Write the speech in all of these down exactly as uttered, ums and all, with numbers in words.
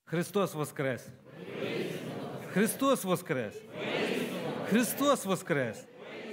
Христос воскрес! Христос воскрес! Христос воскрес!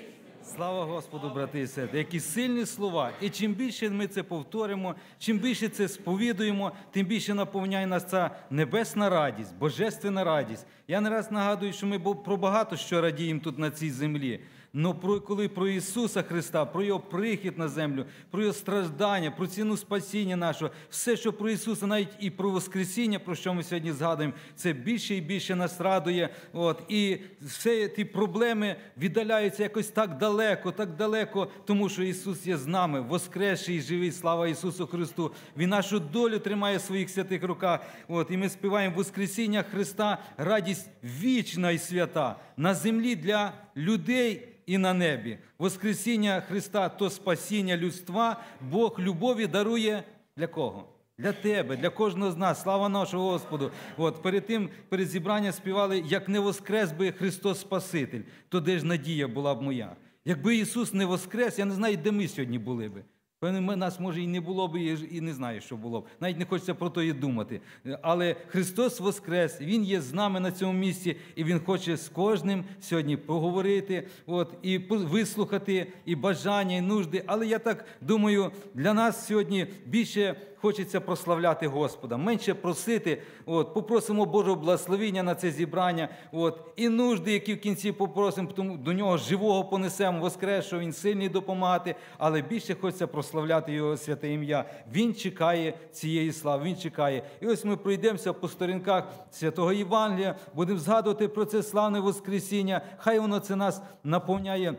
Слава Господу, брати і сестри! Які сильні слова! І чим більше ми це повторимо, чим більше це сповідуємо, тим більше наповняє нас ця небесна радість, божественна радість. Я не раз нагадую, що ми про багато що радіємо тут на цій землі. Но про, коли про Ісуса Христа, про Його прихід на землю, про Його страждання, про ціну спасіння нашого, все, що про Ісуса, навіть і про Воскресіння, про що ми сьогодні згадуємо, це більше і більше нас радує. От, і всі ті проблеми віддаляються якось так далеко, так далеко, тому що Ісус є з нами, воскресший і живий, слава Ісусу Христу. Він нашу долю тримає в своїх святих руках. От, і ми співаємо Воскресіння Христа, радість вічна і свята, на землі для людей і на небі. Воскресіння Христа – то спасіння людства. Бог любові дарує для кого? Для тебе, для кожного з нас. Слава нашому Господу. От, перед тим, перед зібранням співали, як не воскрес би Христос Спаситель, то де ж надія була б моя? Якби Ісус не воскрес, я не знаю, де ми сьогодні були би. Певно, нас, може, і не було б, і не знаю, що було б. Навіть не хочеться про то і думати. Але Христос воскрес, Він є з нами на цьому місці, і Він хоче з кожним сьогодні поговорити, от, і вислухати, і бажання, і нужди. Але я так думаю, для нас сьогодні більше хочеться прославляти Господа, менше просити. От, попросимо Божого благословення на це зібрання. От, і нужди, які в кінці попросимо, тому до Нього живого понесемо, воскресшого, Він сильний допомагати, але більше хочеться прославляти Його святе ім'я. Він чекає цієї слави, Він чекає. І ось ми пройдемося по сторінках Святого Євангелія, будемо згадувати про це славне Воскресіння. Хай воно це нас наповняє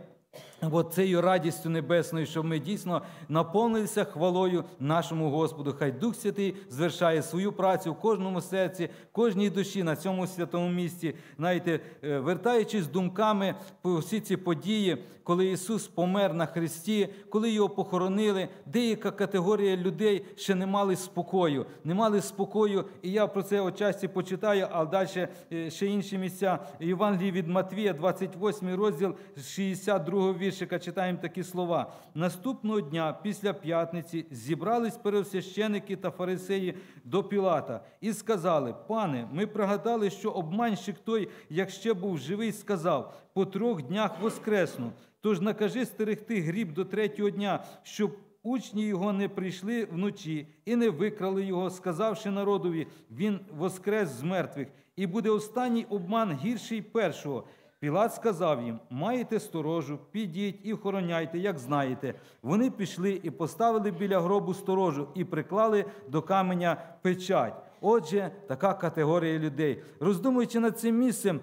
от цією радістю небесною, щоб ми дійсно наповнилися хвалою нашому Господу. Хай Дух Святий звершає свою працю в кожному серці, в кожній душі на цьому святому місці. Знаєте, вертаючись думками по всі ці події, коли Ісус помер на хресті, коли Його похоронили, деяка категорія людей ще не мали спокою. Не мали спокою, і я про це отчасті почитаю, а далі ще інші місця. Євангелії від Матвія, двадцять восьмий розділ, шістдесят другого віршика, читаємо такі слова. «Наступного дня, після п'ятниці, зібрались первосвященики та фарисеї до Пілата і сказали: «Пане, ми пригадали, що обманщик той, як ще був живий, сказав: по трьох днях воскресну. Тож накажи стерегти гріб до третього дня, щоб учні його не прийшли вночі і не викрали його, сказавши народові: він воскрес з мертвих, і буде останній обман гірший першого». Пілат сказав їм: «Маєте сторожу, підіть і охороняйте, як знаєте». Вони пішли і поставили біля гробу сторожу і приклали до каменя печать. Отже, така категорія людей. Роздумуючи над цим місцем,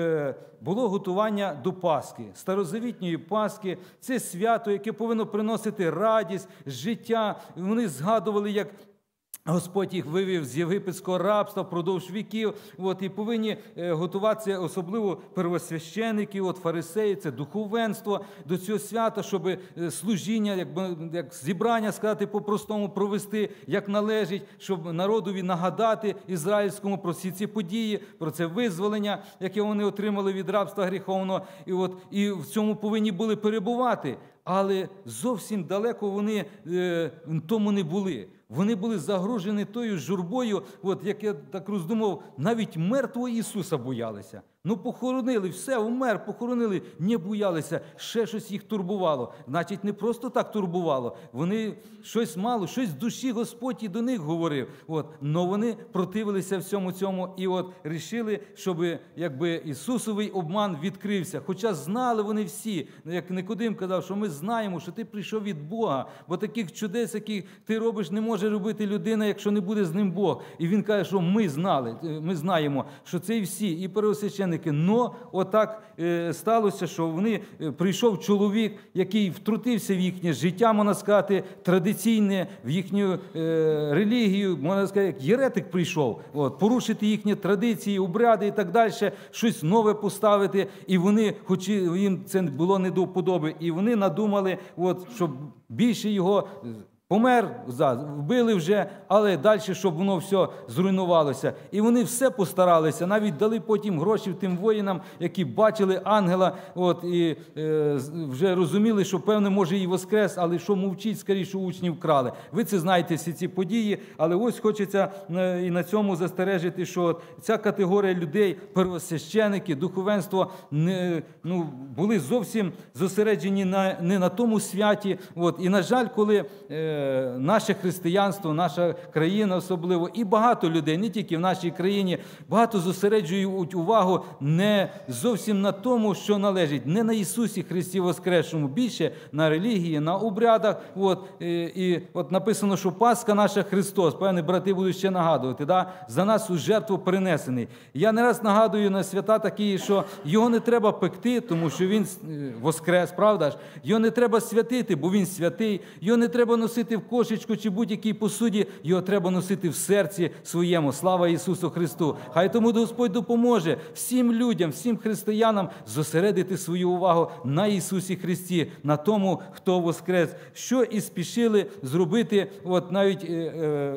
було готування до Пасхи, старозавітньої Пасхи. Це свято, яке повинно приносити радість, життя. Вони згадували, як Господь їх вивів з єгипетського рабства впродовж віків, от, і повинні готуватися особливо первосвященики, от, фарисеї, це духовенство до цього свята, щоб служіння, як, як зібрання, сказати по-простому, провести, як належить, щоб народові нагадати ізраїльському про всі ці події, про це визволення, яке вони отримали від рабства гріховного, і, от, і в цьому повинні були перебувати. Але зовсім далеко вони е, тому не були. Вони були загружені тою журбою, от, як я так роздумав, навіть мертвого Ісуса боялися. Ну, похоронили, все, умер, похоронили, не боялися, ще щось їх турбувало. Значить, не просто так турбувало, вони щось мали, щось в душі Господь і до них говорив. От, но вони противилися всьому цьому і от рішили, щоб якби Ісусовий обман відкрився. Хоча знали вони всі, як Никодим казав, що ми знаємо, що ти прийшов від Бога, бо таких чудес, яких ти робиш, не може робити людина, якщо не буде з ним Бог. І він каже, що ми знали, ми знаємо, що це і всі, і первосвященники. Но отак е, сталося, що вони, е, прийшов чоловік, який втрутився в їхнє життя, можна сказати, традиційне, в їхню е, релігію, можна сказати, як єретик прийшов, от, порушити їхні традиції, обряди і так далі, щось нове поставити, і вони, хоч їм це було не до вподоби, і вони надумали, от, щоб більше його Помер, вбили вже, але далі, щоб воно все зруйнувалося. І вони все постаралися, навіть дали потім гроші тим воїнам, які бачили ангела, от, і е, вже розуміли, що, певне, може і воскрес, але що мовчить, скоріше, учнів вкрали. Ви це знаєте, всі ці події, але ось хочеться е, і на цьому застережити, що ця категорія людей, первосвященики, духовенство, не, ну, були зовсім зосереджені на, не на тому святі. От, і, на жаль, коли е, наше християнство, наша країна особливо, і багато людей, не тільки в нашій країні, багато зосереджують увагу не зовсім на тому, що належить, не на Ісусі Христі Воскресшому, більше на релігії, на обрядах. От, і, і от написано, що Пасха наша Христос, певні брати будуть ще нагадувати, да? За нас у жертву принесений. Я не раз нагадую на свята такі, що його не треба пекти, тому що він воскрес, правда ж? Його не треба святити, бо він святий. Його не треба носити в кошечку чи будь-якій посуді, його треба носити в серці своєму. Слава Ісусу Христу! Хай тому Господь допоможе всім людям, всім християнам зосередити свою увагу на Ісусі Христі, на тому, хто воскрес. Що і спішили зробити, от навіть е, е,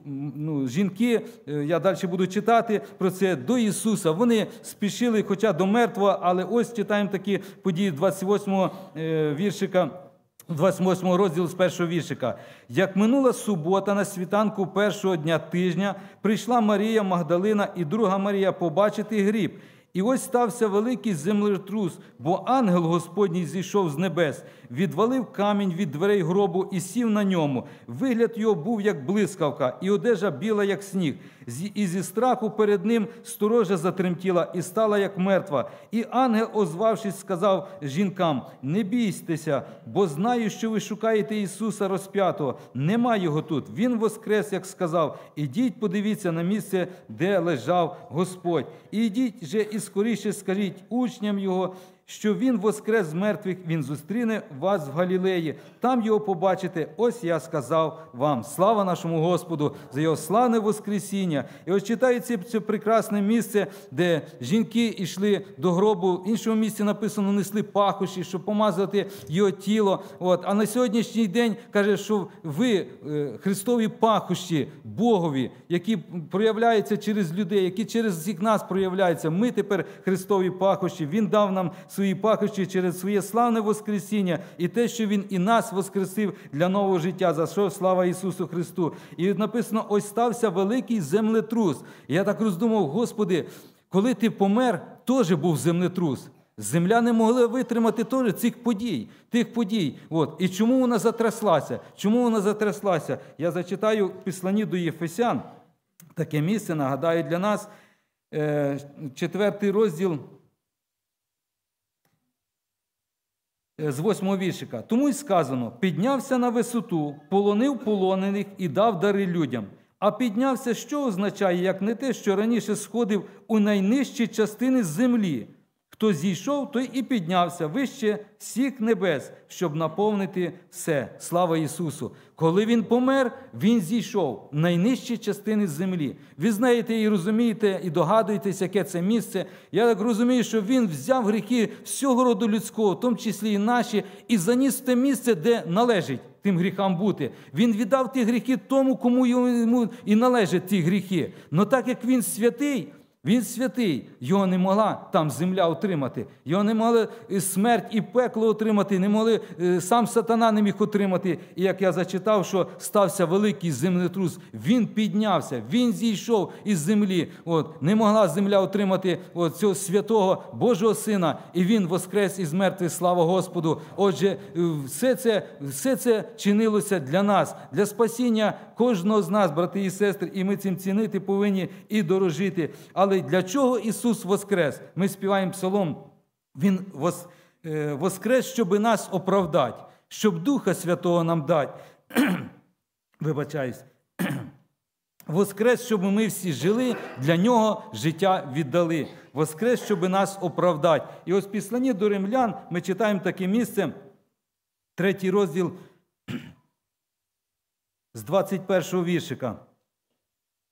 ну, жінки, е, я далі буду читати про це, до Ісуса. Вони спішили, хоча до мертвого, але ось читаємо такі події двадцять восьмого е, віршика, двадцять восьмого розділу з першого віршика. «Як минула субота на світанку першого дня тижня, прийшла Марія Магдалина і друга Марія побачити гріб. І ось стався великий землетрус, бо ангел Господній зійшов з небес, відвалив камінь від дверей гробу і сів на ньому. Вигляд його був, як блискавка, і одежа біла, як сніг. І зі страху перед ним сторожа затремтіла і стала, як мертва. І ангел, озвавшись, сказав жінкам: не бійтеся, бо знаю, що ви шукаєте Ісуса розп'ятого. Нема його тут. Він воскрес, як сказав. Ідіть, подивіться на місце, де лежав Господь. І ідіть же і скоріше скажіть учням його, що він воскрес з мертвих, він зустріне вас в Галілеї. Там його побачите, ось я сказав вам. Слава нашому Господу за його славне воскресіння. І ось читається це прекрасне місце, де жінки йшли до гробу. В іншому місці написано, несли пахощі, щоб помазати його тіло. От. А на сьогоднішній день каже, що ви, Христові пахощі, Богові, які проявляються через людей, які через всіх нас проявляються. Ми тепер Христові пахощі. Він дав нам свої пахощі через своє славне воскресіння і те, що Він і нас воскресив для нового життя, за що слава Ісусу Христу. І написано, ось стався великий землетрус. І я так роздумав, Господи, коли Ти помер, теж був землетрус. Земля не могла витримати теж цих подій, тих подій. От. І чому вона затряслася? Чому вона затряслася? Я зачитаю в Післанні до Єфесян. Таке місце, нагадаю для нас, четвертий розділ, з восьмого віршика. Тому й сказано, піднявся на висоту, полонив полонених і дав дари людям. А піднявся, що означає, як не те, що раніше сходив у найнижчі частини землі. Хто зійшов, той і піднявся вище всіх небес, щоб наповнити все. Слава Ісусу! Коли Він помер, Він зійшов в найнижчі частини землі. Ви знаєте і розумієте, і догадуєтесь, яке це місце. Я так розумію, що Він взяв гріхи всього роду людського, в тому числі і наші, і заніс в те місце, де належить тим гріхам бути. Він віддав ті гріхи тому, кому йому і належать ті гріхи. Но так як Він святий, Він святий, його не могла там земля отримати, його не могли смерть і пекло отримати, не могли, сам сатана не міг отримати. І як я зачитав, що стався великий землетрус, він піднявся, він зійшов із землі. От, не могла земля отримати от, цього святого Божого Сина, і він воскрес із мертвих, слава Господу. Отже, все це, все це чинилося для нас, для спасіння кожного з нас, брати і сестри, і ми цим цінити повинні і дорожити. Але для чого Ісус воскрес? Ми співаємо псалом. Він воскрес, щоб нас оправдати, щоб Духа Святого нам дати. Вибачаюсь. Воскрес, щоб ми всі жили, для Нього життя віддали. Воскрес, щоб нас оправдати. І ось в Післанні до Римлян ми читаємо таке місце, третій розділ з двадцять першого віршика.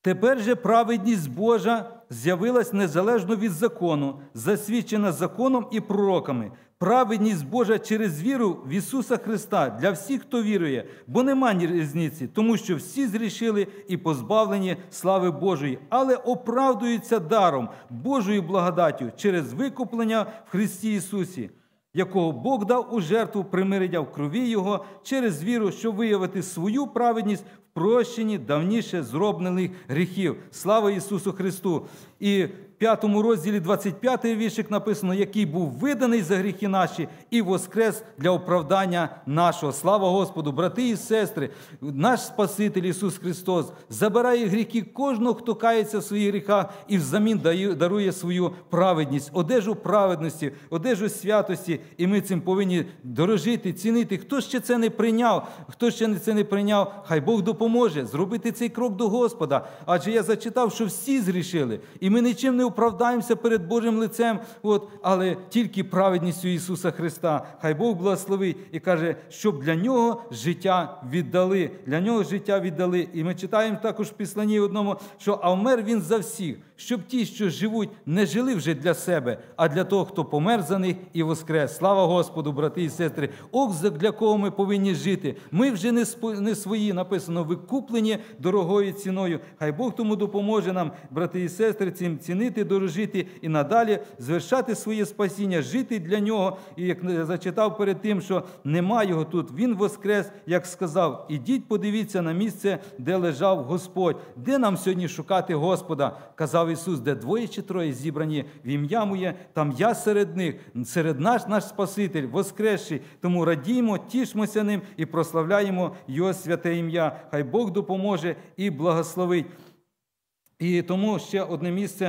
Тепер же праведність Божа з'явилась незалежно від закону, засвідчена законом і пророками. Праведність Божа через віру в Ісуса Христа для всіх, хто вірує, бо нема різниці, тому що всі зрішили і позбавлені слави Божої, але оправдуються даром, Божою благодаттю через викуплення в Христі Ісусі, якого Бог дав у жертву примирення в крові Його через віру, щоб виявити свою праведність в прощенні давніше зроблених гріхів. Слава Ісусу Христу! І в п'ятому розділі двадцять п'ятий віршик написано, який був виданий за гріхи наші і воскрес для оправдання нашого. Слава Господу! Брати і сестри, наш Спаситель Ісус Христос забирає гріхи кожного, хто кається в своїх гріхах і взамін дарує свою праведність, одежу праведності, одежу святості, і ми цим повинні дорожити, цінити. Хто ще це не прийняв, хто ще це не прийняв, хай Бог допоможе зробити цей крок до Господа. Адже я зачитав, що всі згрішили, і ми нічим не оправдаємося перед Божим лицем, от, але тільки праведністю Ісуса Христа. Хай Бог благословить і каже, щоб для Нього життя віддали. Для Нього життя віддали. І ми читаємо також в Післанні одному, що «А вмер Він за всіх, щоб ті, що живуть, не жили вже для себе, а для того, хто помер за них і воскрес». Слава Господу, брати і сестри! Ох, для кого ми повинні жити. Ми вже не, не свої, написано, викуплені дорогою ціною. Хай Бог тому допоможе нам, брати і сестри, цим цінити, дорожити і надалі звершати своє спасіння, жити для Нього. І як я зачитав перед тим, що нема Його тут, Він воскрес, як сказав, ідіть подивіться на місце, де лежав Господь. Де нам сьогодні шукати Господа? Казав Ісус, де двоє чи троє зібрані в ім'я Моє, там я серед них, серед нас наш Спаситель, воскресший. Тому радіймо, тішмося Ним і прославляємо Його святе ім'я. Хай Бог допоможе і благословить. І тому ще одне місце,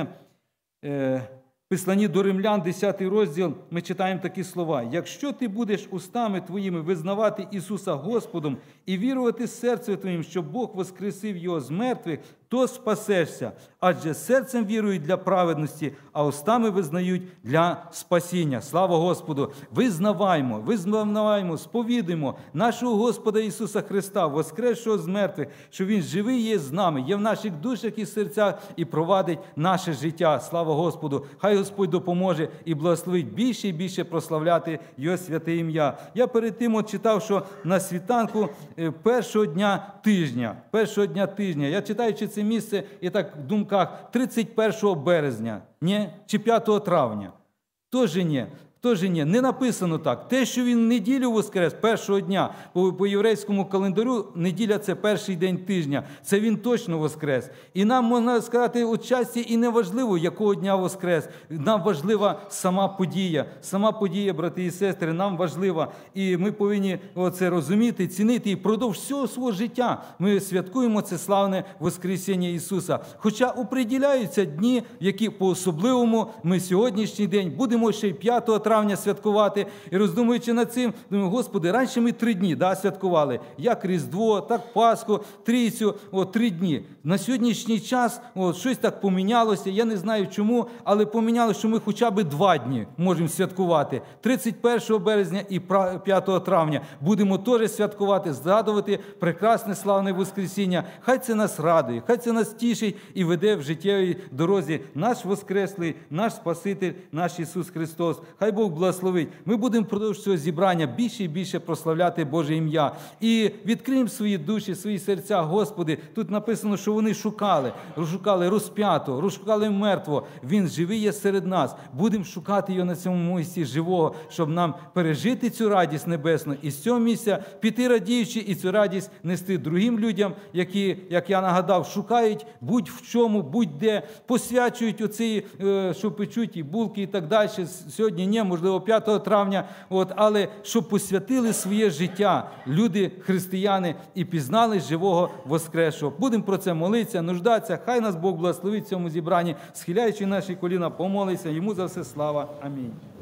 в Післанні до Римлян, десятий розділ, ми читаємо такі слова. «Якщо ти будеш устами твоїми визнавати Ісуса Господом і вірувати серцем твоїм, що Бог воскресив Його з мертвих, то спасешся. Адже серцем вірують для праведності, а устами визнають для спасіння». Слава Господу! Визнаваймо, визнаваймо, сповідуємо нашого Господа Ісуса Христа, воскресшого з мертвих, що Він живий є з нами, є в наших душах і серцях і провадить наше життя. Слава Господу! Хай Господь допоможе і благословить більше і більше прославляти Його святе ім'я. Я перед тим от читав, що на світанку першого дня тижня, першого дня тижня, я читаючи це місце і так в думках, тридцять першого березня, ні? Чи п'ятого травня? Тоже ні. Теж ні, не написано так. Те, що він в неділю воскрес, першого дня, по, по єврейському календарю, неділя – це перший день тижня. Це він точно воскрес. І нам, можна сказати, отчасті і не важливо, якого дня воскрес. Нам важлива сама подія. Сама подія, брати і сестри, нам важлива. І ми повинні це розуміти, цінити. І впродовж всього свого життя ми святкуємо це славне Воскресіння Ісуса. Хоча оприділяються дні, які по-особливому ми сьогоднішній день будемо ще й п'ятого травня святкувати. І роздумуючи над цим, думаю, Господи, раніше ми три дні да, святкували. Як Різдво, так Пасху, Трійцю, от, три дні. На сьогоднішній час от, щось так помінялося, я не знаю чому, але помінялося, що ми хоча б два дні можемо святкувати. тридцять першого березня і п'ятого травня будемо теж святкувати, згадувати прекрасне славне Воскресіння. Хай це нас радує, хай це нас тішить і веде в життєвій дорозі наш Воскреслий, наш Спаситель, наш Ісус Христос. Хай Бог благословить. Ми будемо впродовж цього зібрання більше і більше прославляти Боже ім'я. І відкриємо свої душі, свої серця, Господи. Тут написано, що вони шукали, розшукали розп'ятого, розшукали мертвого. Він живий є серед нас. Будемо шукати його на цьому місці живого, щоб нам пережити цю радість небесну. І з цього місця піти радіючи і цю радість нести другим людям, які, як я нагадав, шукають будь-в чому, будь-де, посвячують оці, що печуть і булки і так далі. Сьогодні ні, можливо, п'ятого травня, от, але щоб посвятили своє життя люди, християни, і пізнали живого воскресшого. Будемо про це молитися, нуждатися. Хай нас Бог благословить в цьому зібранні, схиляючи наші коліна, помолися. Йому за все слава. Амінь.